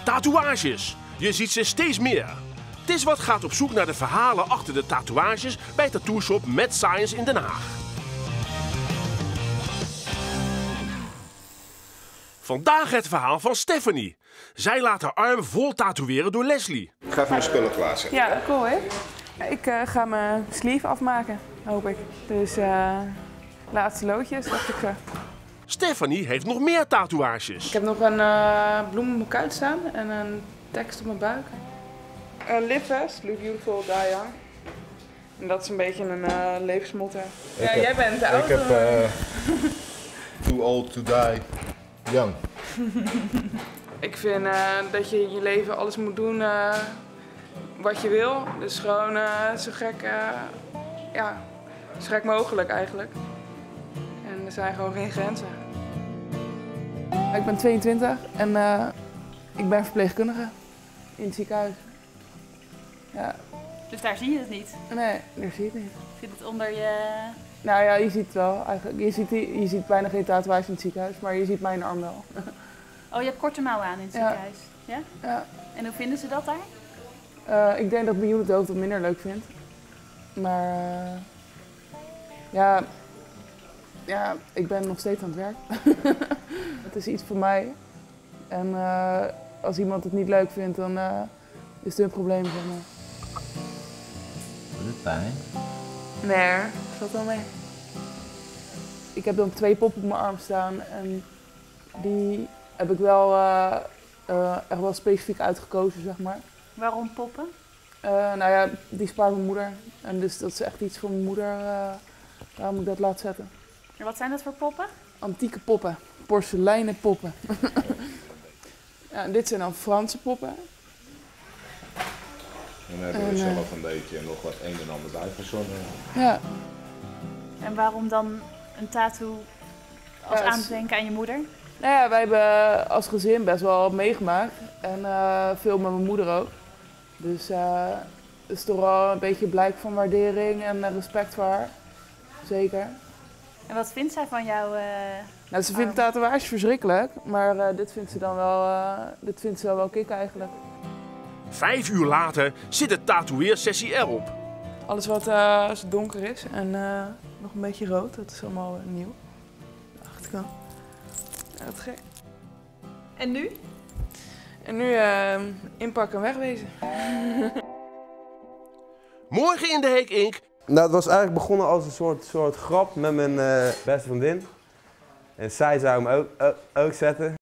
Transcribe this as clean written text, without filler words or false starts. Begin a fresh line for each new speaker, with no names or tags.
Tatoeages. Je ziet ze steeds meer. Tiswat gaat op zoek naar de verhalen achter de tatoeages bij tattooshop Mad Science in Den Haag. Vandaag het verhaal van Stephanie. Zij laat haar arm vol tatoeëren door Leslie.
Ik ga even mijn spullen klaarzetten.
Ja, cool hè? Ik ga mijn sleeve afmaken, hoop ik. Dus laatste loodjes, dacht ik.
Stephanie heeft nog meer tatoeages.
Ik heb nog een bloem op mijn kuit staan en een tekst op mijn buik. Een lipvest, Look Beautiful, Die Young. En dat is een beetje een levensmotto. Ja, jij bent de oude.
Ik heb Too Old to Die Young.
Ik vind dat je in je leven alles moet doen wat je wil. Dus gewoon zo gek mogelijk eigenlijk. En er zijn gewoon geen grenzen. Ik ben 22 en ik ben verpleegkundige in het ziekenhuis. Ja.
Dus daar zie je het niet?
Nee, daar zie je het niet.
Zit het onder je...
Nou ja, je ziet het wel eigenlijk. Je ziet bijna geen tatoeage in het ziekenhuis, maar je ziet mijn arm wel.
Oh, je hebt korte mouwen aan in het ziekenhuis? Ja?
Ja.
En hoe vinden ze dat daar?
Ik denk dat mijn unit hoofd het minder leuk vindt. Maar ja, ik ben nog steeds aan het werk. Het is iets voor mij. En als iemand het niet leuk vindt, dan is het hun probleem, zeg maar.
Doet het pijn?
Nee, valt wel mee. Ik heb dan 2 poppen op mijn arm staan en die heb ik wel echt wel specifiek uitgekozen, zeg maar.
Waarom poppen?
Nou ja, die spaart mijn moeder. En dus dat is echt iets voor mijn moeder. Daarom moet ik dat laten zetten.
En wat zijn dat voor poppen?
Antieke poppen. Porseleinen poppen. Ja, dit zijn dan Franse poppen.
En dan hebben we zelf een beetje nog wat een en ander bij verzonnen.
Ja.
En waarom dan een tattoo als aan te denken aan je moeder?
Nou ja, wij hebben als gezin best wel meegemaakt. En veel met mijn moeder ook. Dus het is toch wel een beetje blijk van waardering en respect voor haar. Zeker.
En wat vindt zij van jou?
Nou, ze vindt tatoeages verschrikkelijk, maar dit vindt ze wel kick eigenlijk.
5 uur later zit de tatoeëersessie erop.
Alles wat zo donker is en nog een beetje rood, dat is allemaal nieuw. De achterkant. Ja, dat is gek.
En nu?
En nu inpakken en wegwezen.
Morgen in de Heek Inc.
Nou, het was eigenlijk begonnen als een soort grap met mijn beste vriendin. En zij zou hem ook zetten.